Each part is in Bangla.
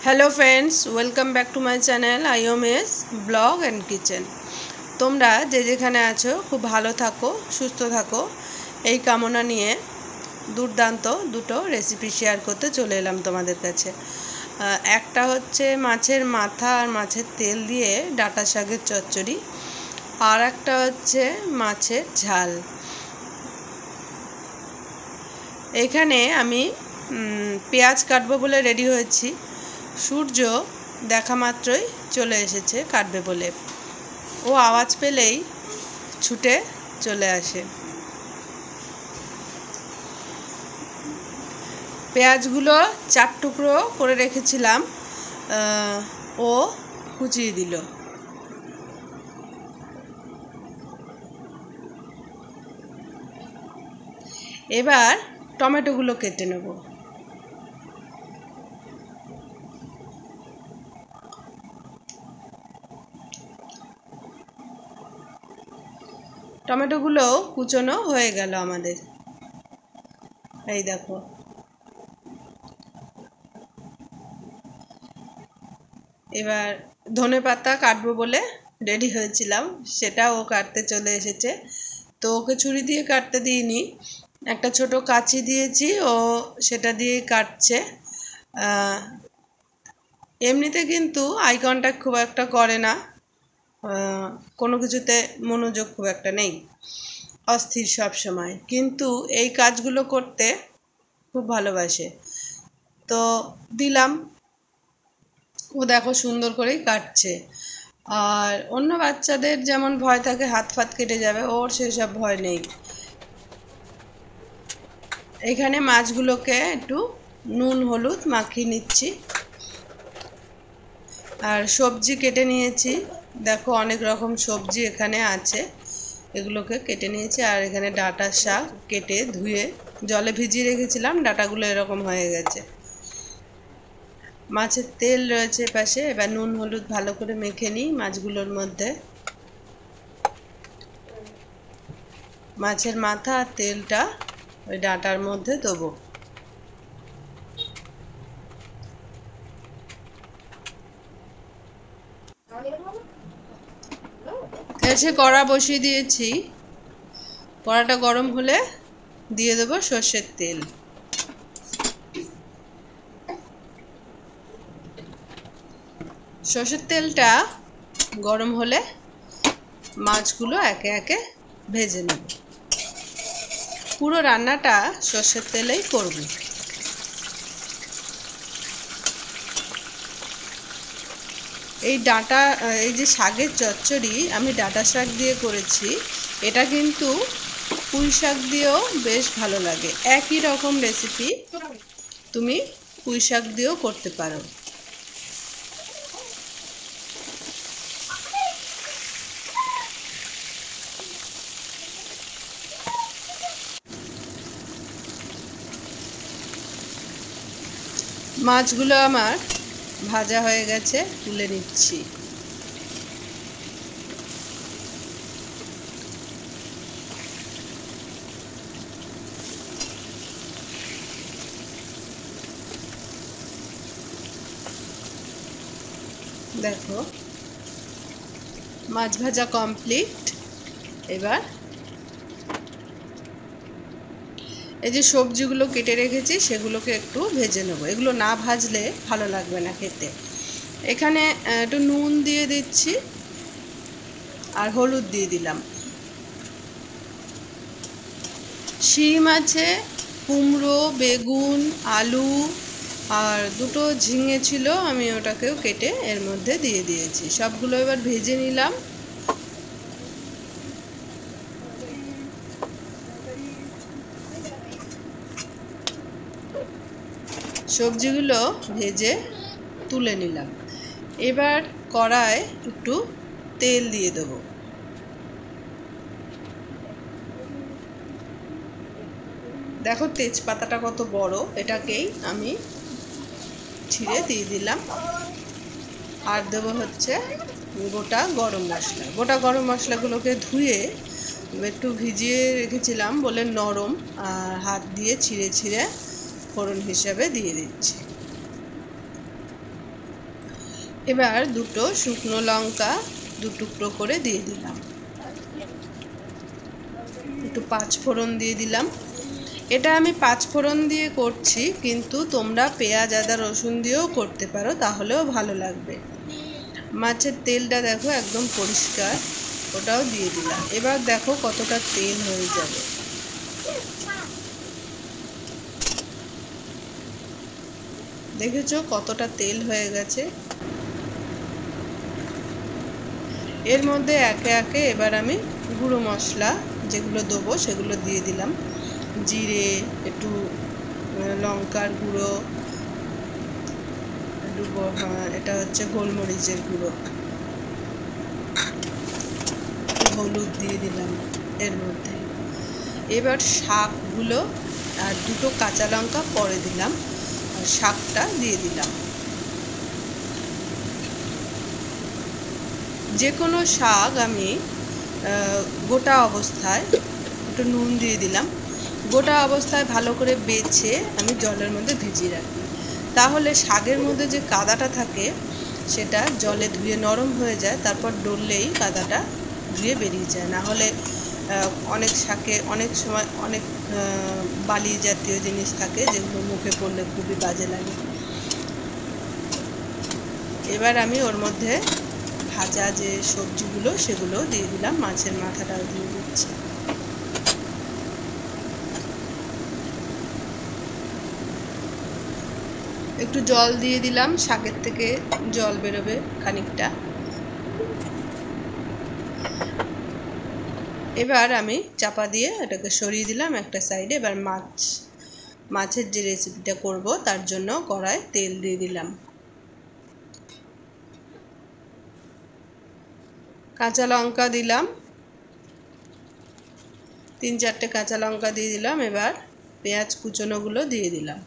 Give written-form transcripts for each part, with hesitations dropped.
Hello friends welcome back to my channel IOMS blog and kitchen. তোমরা যে যেখানে আছো খুব ভালো থাকো, সুস্থ থাকো এই কামনা নিয়ে দুর্দান্ত দুটো রেসিপি শেয়ার করতে চলে এলাম তোমাদের কাছে। একটা হচ্ছে মাছের মাথা আর মাছের তেল দিয়ে ডাঁটা শাকের চচ্চড়ি, আর একটা হচ্ছে মাছের ঝাল। এখানে আমি পেঁয়াজ কাটবো বলে রেডি হয়েছি। সূর্য দেখা মাত্রই চলে এসেছে কাটবে বলে, ও আওয়াজ পেলেই ছুটে চলে আসে। পেঁয়াজগুলো 4 টুকরো করে রেখেছিলাম, ও কুচিয়ে দিল। এবার টমেটোগুলো কেটে নেব। টমেটোগুলো কুচনো হয়ে গেল আমাদের, এই দেখো। এবার ধনেপাতা কাটবো বলে রেডি হয়েছিলাম, সেটাও কাটতে চলে এসেছে। তো ওকে ছুরি দিয়ে কাটতে দিইনি, একটা ছোট কাঁচি দিয়েছি, ও সেটা দিয়ে কাটছে। এমনিতে কিন্তু আই কন্ট্যাক্ট খুব একটা করে না, কোনো কিছুতে মনোযোগ খুব একটা নেই, অস্থির সব সময়, কিন্তু এই কাজগুলো করতে খুব ভালোবাসে। তো দিলাম, ও দেখো সুন্দর করেই কাটছে। আর অন্য বাচ্চাদের যেমন ভয় থাকে হাত ফাত কেটে যাবে, ওর সেসব ভয় নেই। এখানে মাছগুলোকে একটু নুন হলুদ মাখিয়ে নিচ্ছি, আর সবজি কেটে নিয়েছি। দেখো অনেক রকম সবজি এখানে আছে, এগুলোকে কেটে নিয়েছি। আর এখানে ডাঁটা শাক কেটে ধুয়ে জলে ভিজিয়ে রেখেছিলাম, ডাঁটাগুলো এরকম হয়ে গেছে। মাছের তেল রয়েছে পাশে, এবার নুন হলুদ ভালো করে মেখে নিই মাছগুলোর মধ্যে। মাছের মাথা আর তেলটা ওই ডাঁটার মধ্যে দেবো। এসে কড়া বসিয়ে দিয়েছি, কড়াটা গরম হলে দিয়ে দেবো সর্ষের তেল। সর্ষের তেলটা গরম হলে মাছগুলো একে একে ভেজে নেব। পুরো রান্নাটা সর্ষের তেলেই করব। এই ডাঁটা, এই যে শাকের চচ্চড়ি আমি ডাঁটা শাক দিয়ে করেছি, এটা কিন্তু পুঁই শাক দিয়েও বেশ ভালো লাগে। একই রকম রেসিপি তুমি পুঁই শাক দিয়েও করতে পারো। মাছগুলো আমার ভাজা হয়ে গেছে, তুলে নিচ্ছি। দেখো মাছ ভাজা কমপ্লিট। এবার এই যে সবজিগুলো কেটে রেখেছি সেগুলোকে একটু ভেজে নেব, এগুলো না ভাজলে ভালো লাগবে না খেতে। এখানে একটু নুন দিয়ে দিচ্ছি আর হলুদ দিয়ে দিলাম। শিম আছে, কুমড়ো, বেগুন, আলু আর দুটো ঝিঙে ছিল, আমি ওটাকেও কেটে এর মধ্যে দিয়ে দিয়েছি। সবগুলো এবার ভেজে নিলাম। সবজিগুলো ভেজে তুলে নিলাম। এবার কড়ায় একটু তেল দিয়ে দেবো। দেখো তেজপাতাটা কত বড়, এটাকেই আমি ছিঁড়ে দিয়ে দিলাম। আর দেবো হচ্ছে গোটা গরম মশলা। গোটা গরম মশলাগুলোকে ধুয়ে একটু ভিজিয়ে রেখেছিলাম বলে নরম, আর হাত দিয়ে ছিঁড়ে ছিঁড়ে ফোড়ন হিসাবে দিয়ে দিচ্ছি। এবার দুটো শুকনো লঙ্কা দু টুকরো করে দিয়ে দিলাম, একটু পাঁচফোড়ন দিয়ে দিলাম। এটা আমি পাঁচফোড়ন দিয়ে করছি, কিন্তু তোমরা পেঁয়াজ আদা রসুন দিয়েও করতে পারো, তাহলেও ভালো লাগবে। মাছের তেলটা দেখো একদম পরিষ্কার, ওটাও দিয়ে দিলাম। এবার দেখো কতটা তেল হয়ে যাবে। দেখেছো কতটা তেল হয়ে গেছে। এর মধ্যে একে একে এবার আমি গুঁড়ো মশলা যেগুলো দেবো সেগুলো দিয়ে দিলাম। জিরে, একটু লঙ্কার গুঁড়ো, একটু এটা হচ্ছে গোলমরিচের গুঁড়ো, হলুদ দিয়ে দিলাম এর মধ্যে। এবার শাকগুলো আর দুটো কাঁচা লঙ্কা পরে দিলাম, আর শাকটা দিয়ে দিলাম। যে কোনো শাক আমি গোটা অবস্থায় একটু নুন দিয়ে দিলাম, গোটা অবস্থায় ভালো করে বেছে আমি জলের মধ্যে ভিজিয়ে রাখি, তাহলে শাকের মধ্যে যে কাদাটা থাকে সেটা জলে ধুয়ে নরম হয়ে যায়, তারপর ডললেই কাদাটা ধুয়ে বেরিয়ে যায়। না হলে অনেক শাকে অনেক সময় অনেক বালি জাতীয় জিনিস থাকে যেগুলো মুখে পড়লে খুবই বাজে লাগে। এবার আমি ওর মধ্যে ভাজা যে সবজিগুলো সেগুলো দিয়ে দিলাম, মাছের মাথাটাও দিয়ে দিচ্ছি। একটু জল দিয়ে দিলাম, শাকের থেকে জল বেরোবে খানিকটা। এবার আমি চাপা দিয়ে এটাকে সরিয়ে দিলাম একটা সাইডে। এবার মাছের যে রেসিপিটা করব তার জন্য কড়ায় তেল দিয়ে দিলাম, কাঁচা লঙ্কা দিলাম, 3-4টে কাঁচা লঙ্কা দিয়ে দিলাম। এবার পেঁয়াজ কুচনোগুলো দিয়ে দিলাম।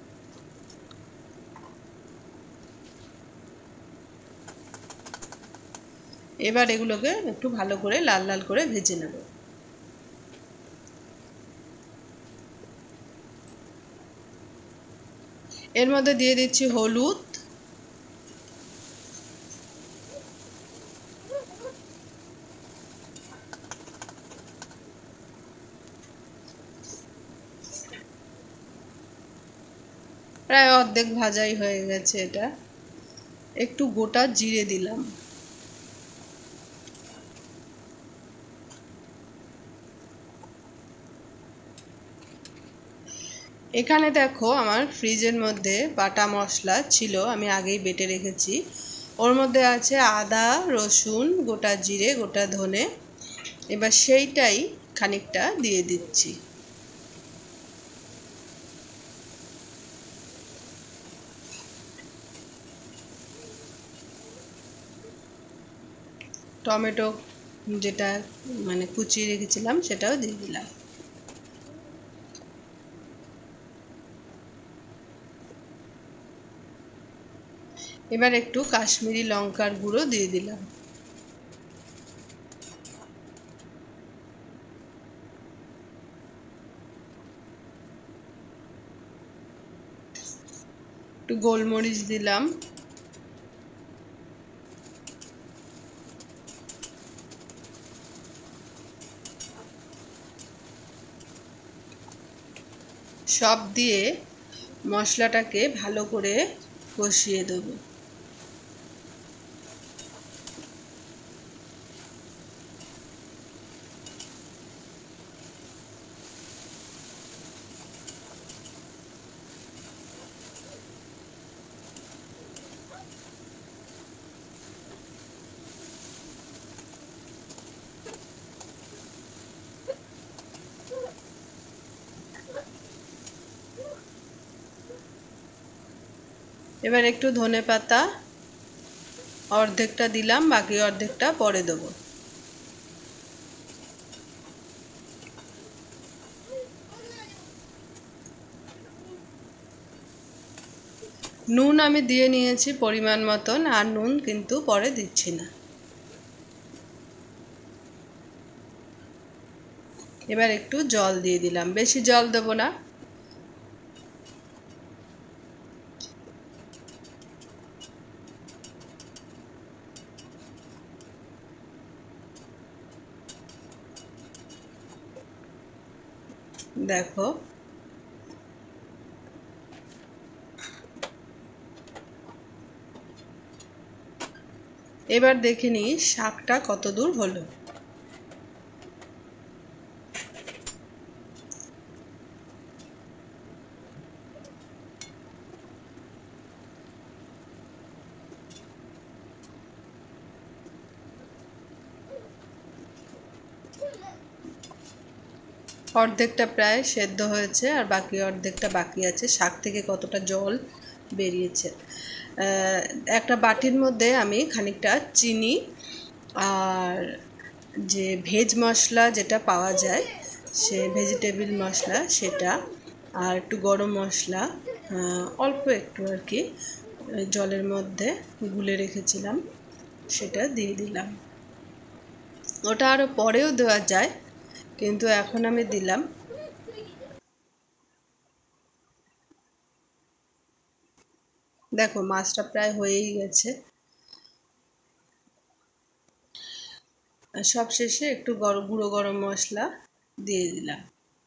এবার এগুলোকে একটু ভালো করে লাল লাল করে ভেজে নেব। এর মধ্যে দিয়ে দিচ্ছি হলুদ, প্রায় অর্ধেক ভাজাই হয়ে গেছে এটা। একটু গোটা জিরে দিলাম, এখানে দেখো আমার ফ্রিজের মধ্যে বাটা মশলা ছিল, আমি আগেই বেটে রেখেছি। ওর মধ্যে আছে আদা, রসুন, গোটা জিরে, গোটা ধনে। এবার সেইটাই খানিকটা দিয়ে দিচ্ছি। টমেটো যেটা মানে কুচিয়ে রেখেছিলাম সেটাও দিয়ে দিলাম। এবার একটু কাশ্মীরি লঙ্কার গুঁড়ো দিয়ে দিলাম। একটু গোলমরিচ দিলাম। সব দিয়ে মশলাটাকে ভালো করে কষিয়ে দেব। এবার একটু ধনেপাতা অর্ধেকটা দিলাম, বাকি অর্ধেকটা পরে দেবো। নুন আমি দিয়ে নিয়েছি পরিমাণ মতন, আর নুন কিন্তু পরে দিচ্ছি না। এবার একটু জল দিয়ে দিলাম, বেশি জল দেবো না। দেখো এবার দেখে নিই শাকটা কত দূর হলো। অর্ধেকটা প্রায় সেদ্ধ হয়েছে আর বাকি অর্ধেকটা বাকি আছে। শাক থেকে কতটা জল বেরিয়েছে। একটা বাটির মধ্যে আমি খানিকটা চিনি আর যে ভেজ মশলা যেটা পাওয়া যায় সে ভেজিটেবিল মশলা সেটা আর একটু গরম মশলা অল্প একটু আর কি জলের মধ্যে গুলে রেখেছিলাম সেটা দিয়ে দিলাম। ওটা আরও পরেও দেওয়া যায় কিন্তু এখন আমি দিলাম। দেখো মাছটা প্রায় হয়েই গেছে। সবশেষে একটু গুঁড়ো গরম মশলা দিয়ে দিলাম।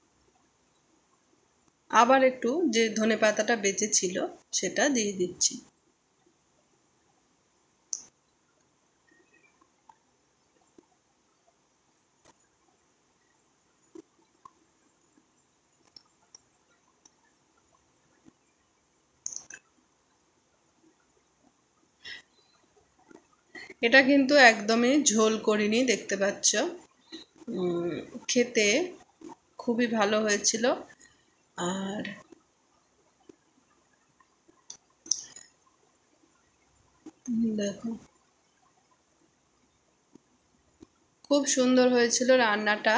আবার একটু যে ধনেপাতাটা বেঁচে ছিল সেটা দিয়ে দিচ্ছি। এটা কিন্তু একদমই ঝোল করিনি, দেখতে পাচ্ছ। খেতে খুবই ভালো হয়েছিল। আর দেখো খুব সুন্দর হয়েছিল রান্নাটা।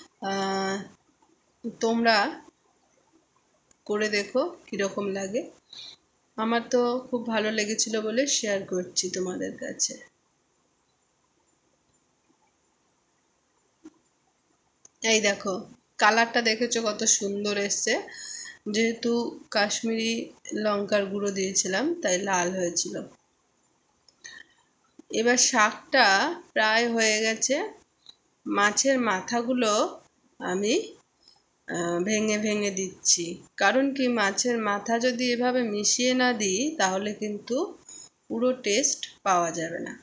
তোমরা করে দেখো কীরকম লাগে। আমার তো খুব ভালো লেগেছিল বলে শেয়ার করছি তোমাদের কাছে। এই দেখো কালারটা দেখেছো কত সুন্দর এসছে। যেহেতু কাশ্মীরি লঙ্কার গুঁড়ো দিয়েছিলাম তাই লাল হয়েছিল। এবার শাকটা প্রায় হয়ে গেছে। মাছের মাথাগুলো আমি ভেঙে ভেঙে দিচ্ছি, কারণ কি মাছের মাথা যদি এভাবে মিশিয়ে না দিই তাহলে কিন্তু পুরো টেস্ট পাওয়া যাবে না।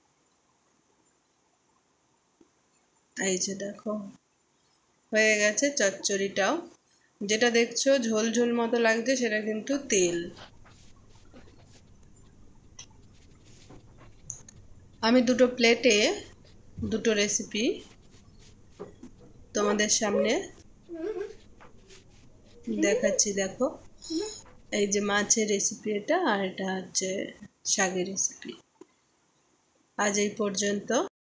এই যে দেখো হয়ে গেছে চচ্চড়িটাও। যেটা দেখছো ঝোল ঝোল মতো লাগছে সেটা কিন্তু তেল। আমি দুটো প্লেটে দুটো রেসিপি তোমাদের সামনে দেখাচ্ছি। দেখো এই যে মাছের রেসিপি এটা, আর এটা হচ্ছে শাকের রেসিপি। আজ এই পর্যন্ত।